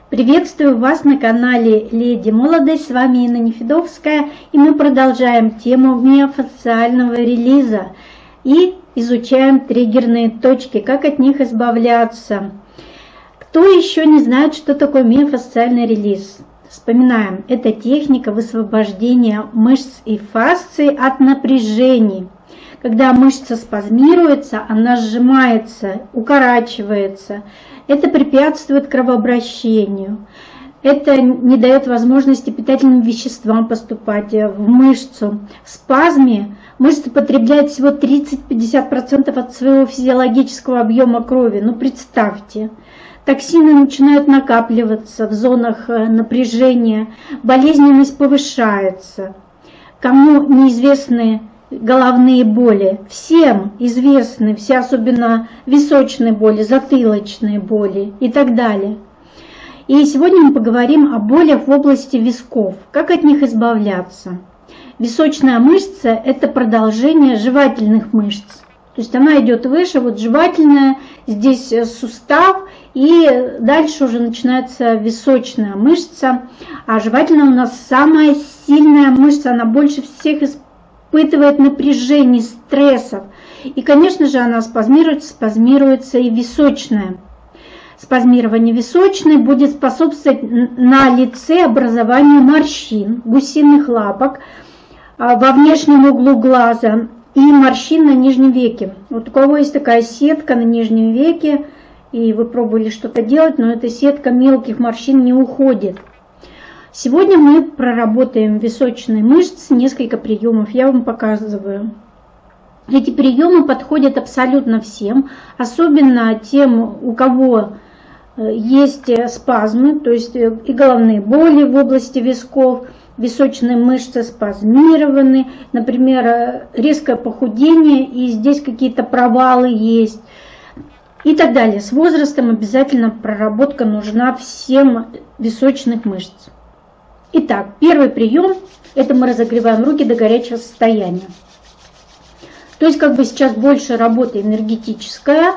Приветствую вас на канале Леди Молодость, с вами Инна Нефедовская, и мы продолжаем тему миофасциального релиза и изучаем триггерные точки, как от них избавляться. Кто еще не знает, что такое миофасциальный релиз? Вспоминаем, это техника высвобождения мышц и фасции от напряжений. Когда мышца спазмируется, она сжимается, укорачивается. Это препятствует кровообращению. Это не дает возможности питательным веществам поступать в мышцу. В спазме мышца потребляет всего 30-50% от своего физиологического объема крови. Ну представьте, токсины начинают накапливаться в зонах напряжения, болезненность повышается. Кому неизвестны головные боли? Всем известны, все, особенно височные боли, затылочные боли и так далее. И сегодня мы поговорим о болях в области висков, как от них избавляться. Височная мышца – это продолжение жевательных мышц. То есть она идет выше, вот жевательная, здесь сустав, и дальше уже начинается височная мышца. А жевательная у нас самая сильная мышца, она больше всех испытывает напряжение, стрессов. И, конечно же, она спазмируется и височная. Спазмирование височной будет способствовать на лице образованию морщин, гусиных лапок во внешнем углу глаза и морщин на нижнем веке. Вот у кого есть такая сетка на нижнем веке, и вы пробовали что-то делать, но эта сетка мелких морщин не уходит. Сегодня мы проработаем височные мышцы, несколько приемов, я вам показываю. Эти приемы подходят абсолютно всем, особенно тем, у кого есть спазмы, то есть и головные боли в области висков, височные мышцы спазмированы, например, резкое похудение, и здесь какие-то провалы есть, и так далее. С возрастом обязательно проработка нужна всем височных мышц. Итак, первый прием – это мы разогреваем руки до горячего состояния. То есть как бы сейчас больше работа энергетическая,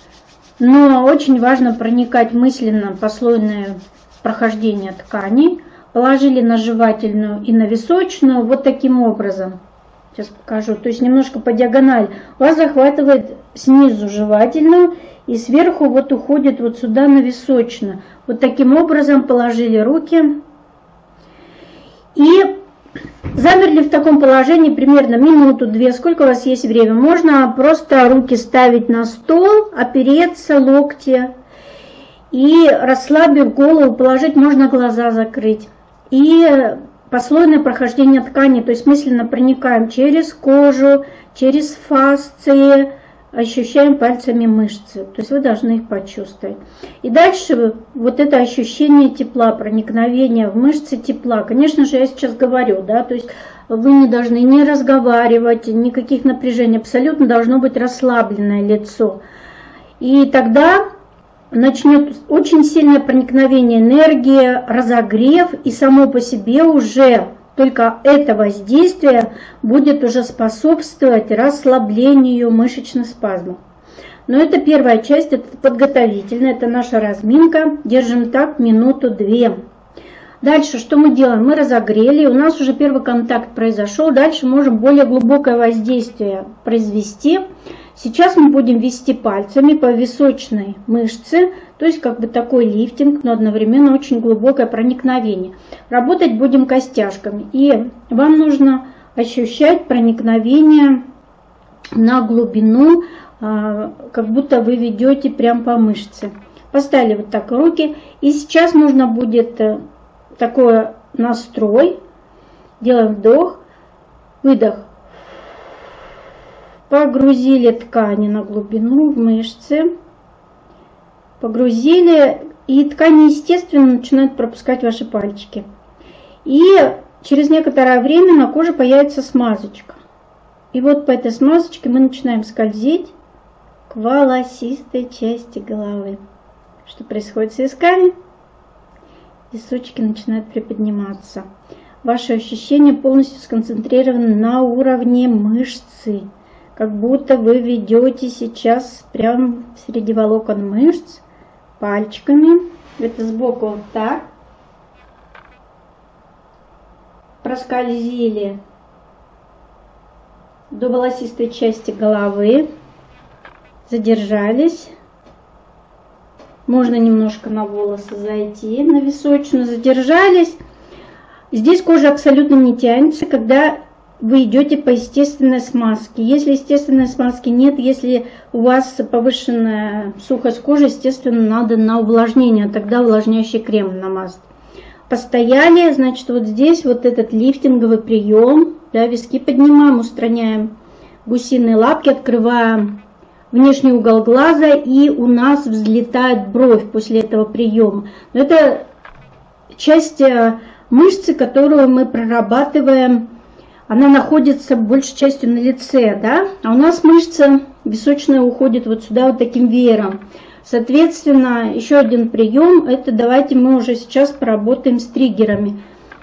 но очень важно проникать мысленно в послойное прохождение тканей. Положили на жевательную и на височную вот таким образом. Сейчас покажу. То есть немножко по диагонали. У вас захватывает снизу жевательную и сверху вот уходит вот сюда на височную. Вот таким образом положили руки. И замерли в таком положении примерно минуту-две, сколько у вас есть время. Можно просто руки ставить на стол, опереться, локти. И расслабив голову, положить, можно глаза закрыть. И послойное прохождение ткани, то есть мысленно проникаем через кожу, через фасции, ощущаем пальцами мышцы, то есть вы должны их почувствовать. И дальше вот это ощущение тепла, проникновение в мышцы тепла. Конечно же, я сейчас говорю, да, то есть вы не должны не разговаривать, никаких напряжений, абсолютно должно быть расслабленное лицо. И тогда начнет очень сильное проникновение энергии, разогрев, и само по себе уже только это воздействие будет уже способствовать расслаблению мышечных спазмов. Но это первая часть, это подготовительная, это наша разминка. Держим так минуту-две. Дальше что мы делаем? Мы разогрели, у нас уже первый контакт произошел. Дальше можем более глубокое воздействие произвести. Сейчас мы будем вести пальцами по височной мышце, то есть как бы такой лифтинг, но одновременно очень глубокое проникновение. Работать будем костяшками, и вам нужно ощущать проникновение на глубину, как будто вы ведете прям по мышце. Поставили вот так руки, и сейчас нужно будет такой настрой. Делаем вдох, выдох. Погрузили ткани на глубину, в мышцы. Погрузили, и ткани, естественно, начинают пропускать ваши пальчики. И через некоторое время на коже появится смазочка. И вот по этой смазочке мы начинаем скользить к волосистой части головы. Что происходит с висками? Височки начинают приподниматься. Ваши ощущения полностью сконцентрированы на уровне мышцы. Как будто вы ведете сейчас прямо среди волокон мышц пальчиками Это сбоку вот так. Проскользили до волосистой части головы. Задержались. Можно немножко на волосы зайти, на височную. Задержались. Здесь кожа абсолютно не тянется, когда вы идете по естественной смазке. Если естественной смазки нет, если у вас повышенная сухость кожи, естественно, надо на увлажнение, тогда увлажняющий крем намазать. Постояли, значит, вот здесь вот этот лифтинговый прием, да, виски поднимаем, устраняем гусиные лапки, открываем внешний угол глаза, и у нас взлетает бровь после этого приема. Но это часть мышцы, которую мы прорабатываем, она находится большей частью на лице, да, а у нас мышца височная уходит вот сюда вот таким веером. Соответственно, еще один прием, это давайте мы уже сейчас поработаем с триггерами.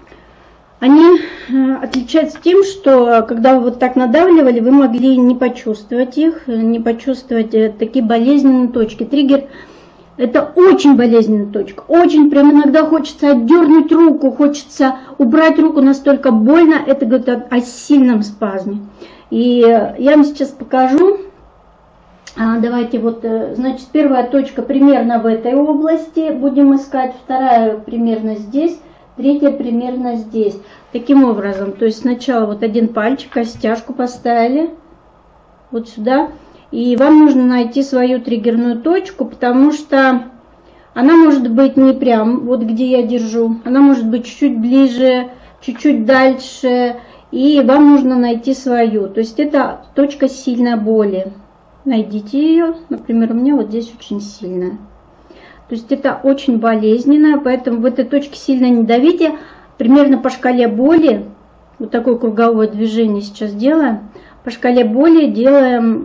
Они отличаются тем, что когда вы вот так надавливали, вы могли не почувствовать их, не почувствовать такие болезненные точки. Триггер – это очень болезненная точка, очень прям иногда хочется отдернуть руку, хочется убрать руку, настолько больно, это говорит о сильном спазме. И я вам сейчас покажу. Давайте вот, значит, первая точка примерно в этой области будем искать, вторая примерно здесь, третья примерно здесь. Таким образом, то есть сначала вот один пальчик, костяшку поставили вот сюда, и вам нужно найти свою триггерную точку, потому что она может быть не прям вот где я держу, она может быть чуть-чуть ближе, чуть-чуть дальше, и вам нужно найти свою, то есть это точка сильной боли. Найдите ее, например, у меня вот здесь очень сильная. То есть это очень болезненно, поэтому в этой точке сильно не давите. Примерно по шкале боли, вот такое круговое движение сейчас делаем, по шкале боли делаем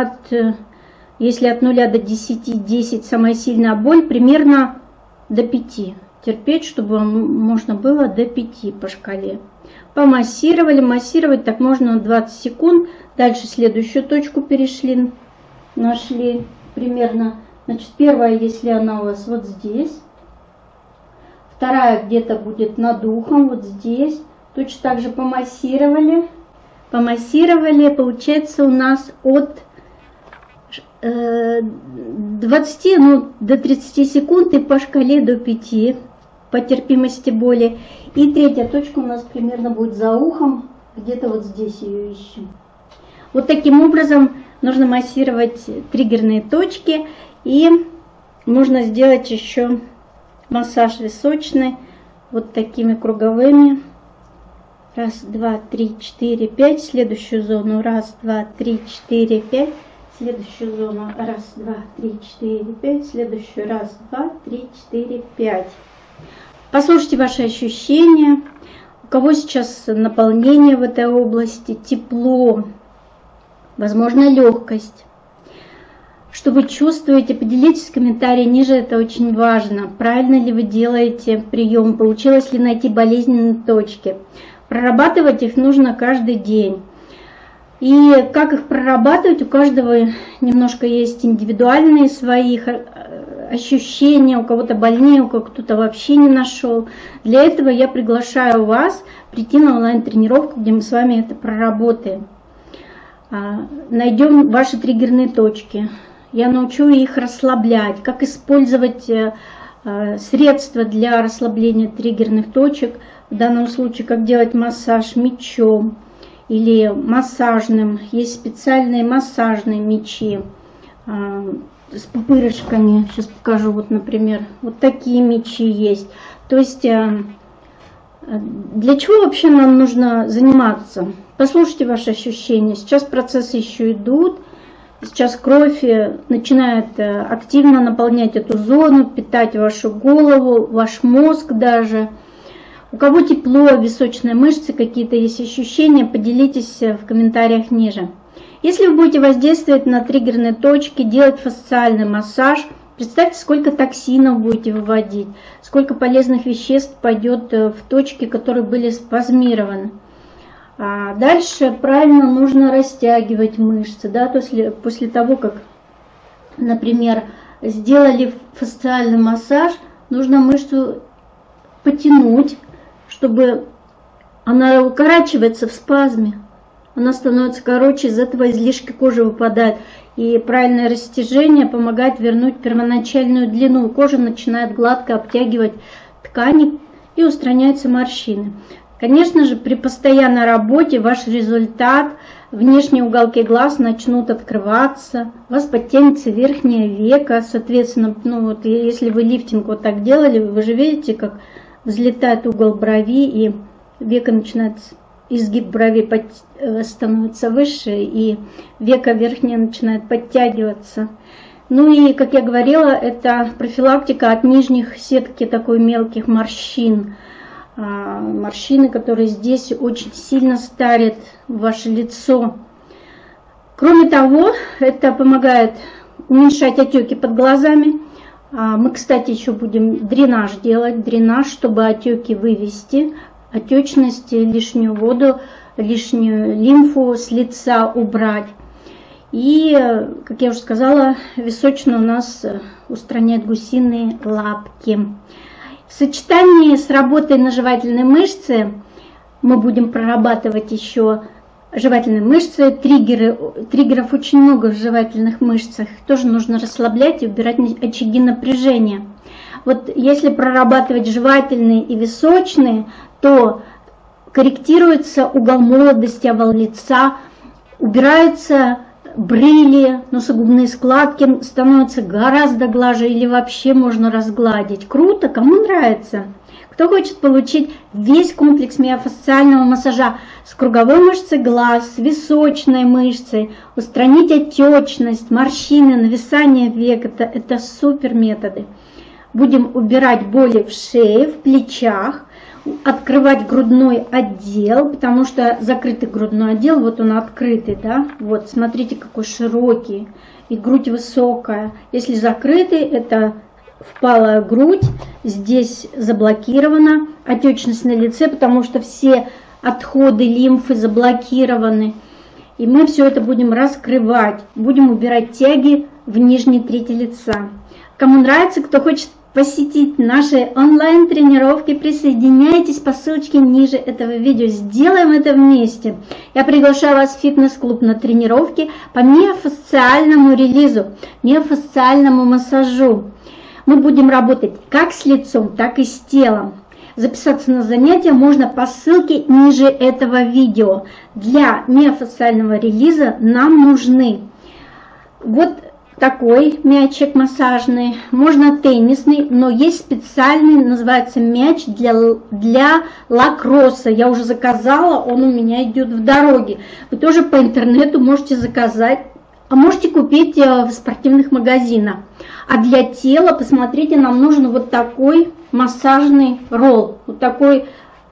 если от 0 до 10, 10 самая сильная боль, примерно до 5. Терпеть, чтобы можно было до 5 по шкале. Помассировали, массировать так можно 20 секунд. Дальше следующую точку перешли, нашли примерно. Значит, первая, если она у вас вот здесь. Вторая где-то будет над ухом, вот здесь. Точно так же помассировали. Помассировали, получается у нас от 20 до 30 секунд и по шкале до 5 по терпимости боли. И третья точка у нас примерно будет за ухом, где-то вот здесь ее ищем. Вот таким образом нужно массировать триггерные точки, и можно сделать еще массаж височный вот такими круговыми. Раз, два, три, четыре, пять. Следующую зону. Раз, два, три, четыре, пять. Следующую зону. Раз, два, три, четыре, пять. Следующую. Раз, два, три, четыре, пять. Послушайте ваши ощущения. У кого сейчас наполнение в этой области, тепло, возможно, легкость. Что вы чувствуете, поделитесь в комментарии ниже, это очень важно. Правильно ли вы делаете прием, получилось ли найти болезненные точки. Прорабатывать их нужно каждый день. И как их прорабатывать, у каждого немножко есть индивидуальные свои ощущения, у кого-то больнее, у кого-то кто-то вообще не нашел. Для этого я приглашаю вас прийти на онлайн-тренировку, где мы с вами это проработаем. Найдем ваши триггерные точки. Я научу их расслаблять, как использовать средства для расслабления триггерных точек. В данном случае, как делать массаж мечом или массажным. Есть специальные массажные мечи с пупырышками. Сейчас покажу, вот, например, вот такие мечи есть. То есть, для чего вообще нам нужно заниматься? Послушайте ваши ощущения. Сейчас процессы еще идут. Сейчас кровь начинает активно наполнять эту зону, питать вашу голову, ваш мозг даже. У кого тепло, височные мышцы, какие-то есть ощущения, поделитесь в комментариях ниже. Если вы будете воздействовать на триггерные точки, делать фасциальный массаж, представьте, сколько токсинов будете выводить, сколько полезных веществ пойдет в точки, которые были спазмированы. А дальше правильно нужно растягивать мышцы, да, то есть после того, как, например, сделали фасциальный массаж, нужно мышцу потянуть, чтобы она укорачивается в спазме. Она становится короче, из этого излишки кожи выпадают. И правильное растяжение помогает вернуть первоначальную длину. Кожа начинает гладко обтягивать ткани и устраняются морщины. Конечно же, при постоянной работе ваш результат, внешние уголки глаз начнут открываться, у вас подтянется верхнее веко, соответственно, если вы лифтинг вот так делали, вы же видите, как взлетает угол брови, и веко начинает, изгиб брови становится выше, и веко верхнее начинает подтягиваться. Ну и, как я говорила, это профилактика от нижних сетки такой мелких морщин. Морщины, которые здесь очень сильно старят ваше лицо. Кроме того, это помогает уменьшать отеки под глазами. Мы, кстати, еще будем дренаж делать, чтобы отеки вывести, отечность, лишнюю воду, лишнюю лимфу с лица убрать. И, как я уже сказала, височную у нас устраняет гусиные лапки. В сочетании с работой на жевательной мышце мы будем прорабатывать еще жевательные мышцы, триггеров очень много в жевательных мышцах. Тоже нужно расслаблять и убирать очаги напряжения. Вот если прорабатывать жевательные и височные, то корректируется угол молодости, овал лица, убираются брыли, носогубные складки становятся гораздо глаже или вообще можно разгладить. Круто, кому нравится. Кто хочет получить весь комплекс миофасциального массажа с круговой мышцей глаз, с височной мышцей, устранить отечность, морщины, нависание век, это супер методы. Будем убирать боли в шее, в плечах, открывать грудной отдел, потому что закрытый грудной отдел, вот он открытый, да, вот, смотрите, какой широкий, и грудь высокая. Если закрытый, это впалая грудь, здесь заблокирована отечность на лице, потому что все отходы лимфы заблокированы. И мы все это будем раскрывать, будем убирать тяги в нижней трети лица. Кому нравится, кто хочет посетить наши онлайн-тренировки, присоединяйтесь по ссылочке ниже этого видео. Сделаем это вместе. Я приглашаю вас в фитнес-клуб на тренировки по миофасциальному релизу, миофасциальному массажу. Мы будем работать как с лицом, так и с телом. Записаться на занятия можно по ссылке ниже этого видео. Для миофасциального релиза нам нужны вот такой мячик массажный, можно теннисный, но есть специальный, называется мяч для лакросса. Я уже заказала, он у меня идет в дороге. Вы тоже по интернету можете заказать, а можете купить в спортивных магазинах. А для тела, посмотрите, нам нужен вот такой массажный ролл, вот такой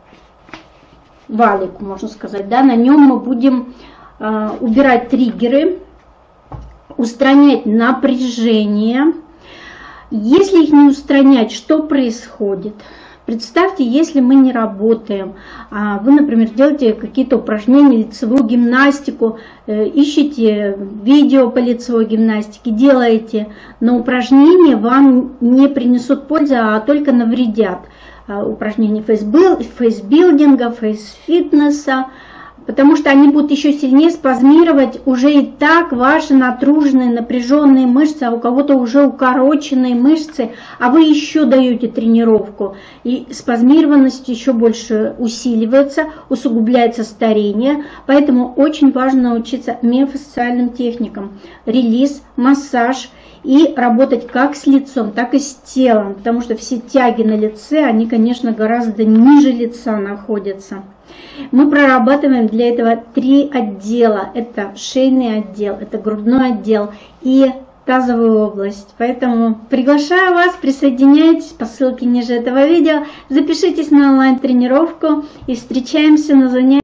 валик, можно сказать, да, на нем мы будем убирать триггеры, устранять напряжение. Если их не устранять, что происходит? Представьте, если мы не работаем, вы, например, делаете какие-то упражнения, лицевую гимнастику, ищете видео по лицевой гимнастике, делаете, но упражнения вам не принесут пользы, а только навредят. Упражнения фейсбилдинга, фейсфитнеса, потому что они будут еще сильнее спазмировать уже и так ваши натруженные, напряженные мышцы, а у кого-то уже укороченные мышцы, а вы еще даете тренировку. И спазмированность еще больше усиливается, усугубляется старение. Поэтому очень важно научиться миофасциальным техникам. Релиз, массаж и работать как с лицом, так и с телом, потому что все тяги на лице, они, конечно, гораздо ниже лица находятся. Мы прорабатываем для этого 3 отдела. Это шейный отдел, это грудной отдел и тазовую область. Поэтому приглашаю вас, присоединяйтесь по ссылке ниже этого видео, запишитесь на онлайн-тренировку и встречаемся на занятиях.